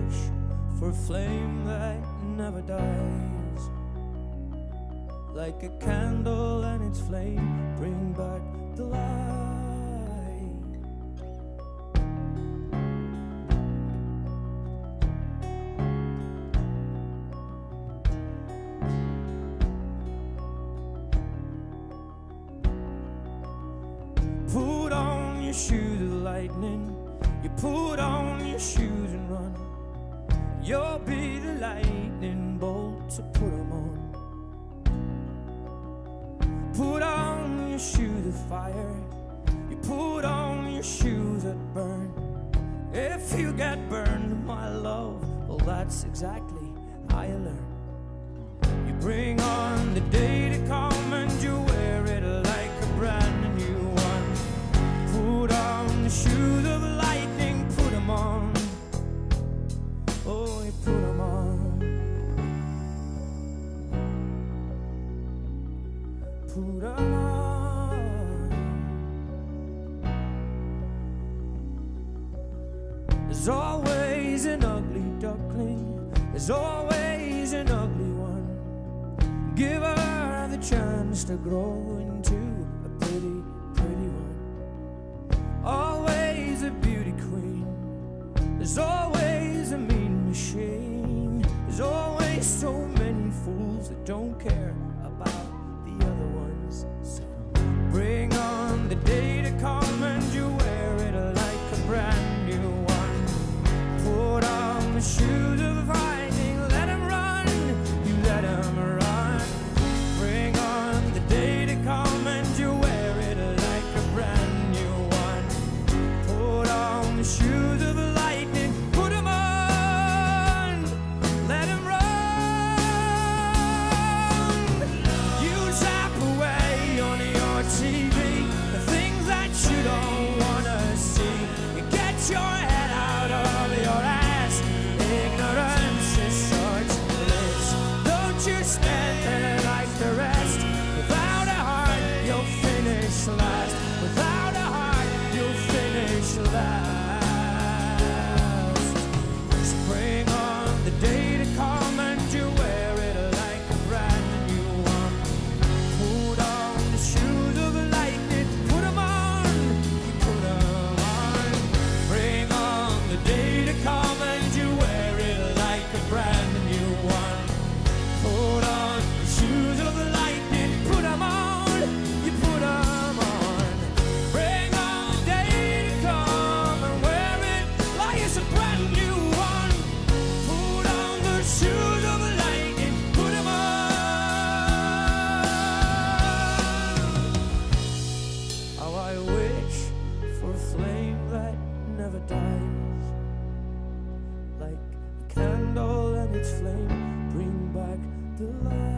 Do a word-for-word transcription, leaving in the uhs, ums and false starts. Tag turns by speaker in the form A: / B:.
A: wish for a flame that never dies. Like a candle and its flame bring back the light. Put on your shoes of lightning, you put on your shoes and run. You'll be the lightning bolt to put them on. Put on your shoes of fire, you put on your shoes that burn. If you get burned, my love, well that's exactly how you learn. You bring on the day to come and you wear it like a brand new one. Put on the shoes of lightning, put them on. Oh, you put them on. Put them on. There's always an ugly duckling, there's always an ugly one. Give her the chance to grow into a pretty, pretty one. Always a beauty queen, there's always a mean machine. There's always so many fools that don't care about the other ones. So bring on the day to come and you wear it like a brand new one. Put on the shoes of fighting, let them run, you let them run. Bring on the day to come and you wear it like a brand new one. Put on the shoes of lightning, put them on, let them run. You zap away on your T V the things that you don't wanna see. You get your head out of your ass, ignorance is such bliss. Don't you stand there like the rest. Without a heart you'll finish last. Without a heart you'll finish last. Spring on the day to come and you wear it like a brand new one. Put on the shoes of lightning, put them on, you put them on. Bring on the day to come and you wear it like a brand new one. Put on the shoes of lightning, put them on, you put them on. Bring on the day to come and wear it like it's a brand new one. Put on the shoes of lightning, put them on. How I wish for a flame that never dies. Like a candle and its flame bring back the light.